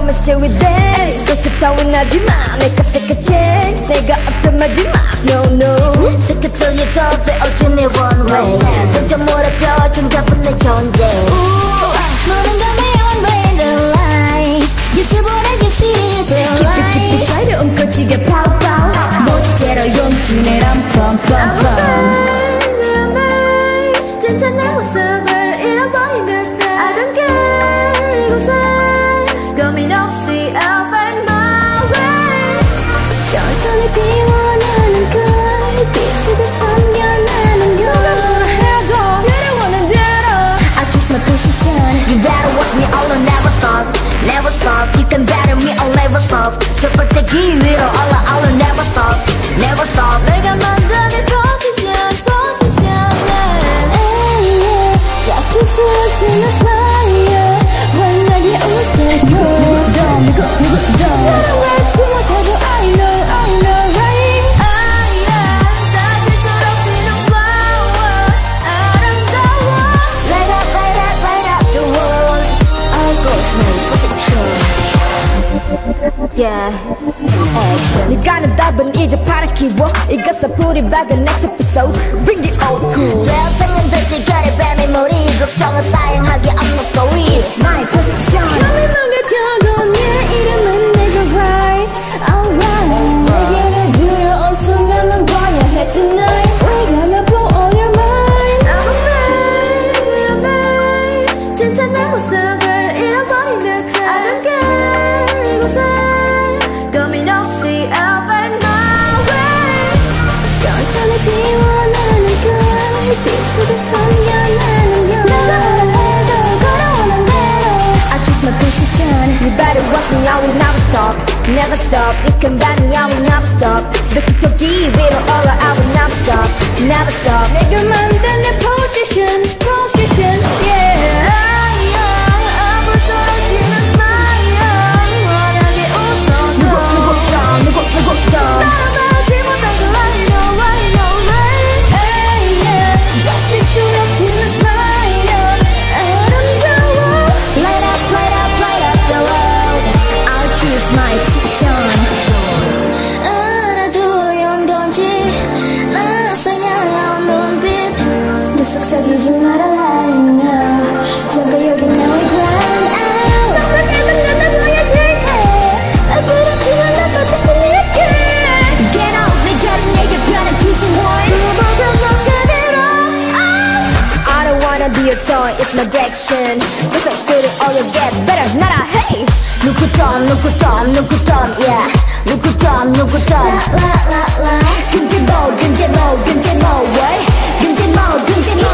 come and share with dance 꽃을 타원하지마 Make a second chance 내가 없어 마지막 No no 스케줄이 좁혀 어쩌니 runway 점점 몰아펴 좀 잡은 내 존재 너는 더 beyond way the line 예스보다 예스 the line 깊이 tight 움켜쥐게 pow pow 못대로 용준이란 pump pump pump 진짜 내 모습을 잃어버린 듯해 I don't care 이곳에 고민 없이 I'll find my way 천천히 비워나는 걸 빛이 섬겨나는 걸 누가 뭐라 해도 그려오는 대로 I choose my position You better watch me all and never stop Never stop You can better me I'll never stop 저 뻗대기 위로 all and never stop Never stop 내가 만든 이 position yeah. 다시 스치는 smile 환하게 웃어 누구덤 사랑하지 못해도 I know right 다시 서럽지는 flower 아름다워 Light up the world I'll go smooth position Yeah Action 네가 는 답은 이제 팔아키워 이것은 불이 밝은 next episode Bring it old school 죄생은 들지거리 뱀의 머리 걱정은 사용하기 없는 소리 It's my position 감히 너가 적어 내 이름은 내가 right alright 내게를 들여온 순간만 봐야 해 tonight We're gonna blow all your mind I'm afraid 진짜 내 모습을 잃어버린 듯해 I don't care 이곳에 고민 없이 I'll find my way 천천히 비워나는 걸 빛으로 섬겨나는 걸 내가 해도 걸어오는 대로 I choose my position You better watch me I will never stop Never stop You can ban me I will never stop 너 깃토기 위로 올라 I will never stop Never stop 내가 만든 내 position yeah 앞을 서지는 smile 환하게 웃어도 누구덤 사랑하지 못한 걸 I know right 다시 수놓지는 smile 아름다워 Light up the world I'll choose my position 알아두려운 건지 나 사냥한 눈빛 내 속삭이지 말아 right now 잠깐 여기 너의 ground out 상상해도 난 보여줄게 부럽지만 나도 자신 있게 Get out 내 자리 내게 변한 투수원 부부병 그대로 I don't wanna be a toy, it's my addiction It's a city, all you get better, 나라 hey 누구덤 yeah 누구덤 라라라라 근데 뭐 왜 근데 뭐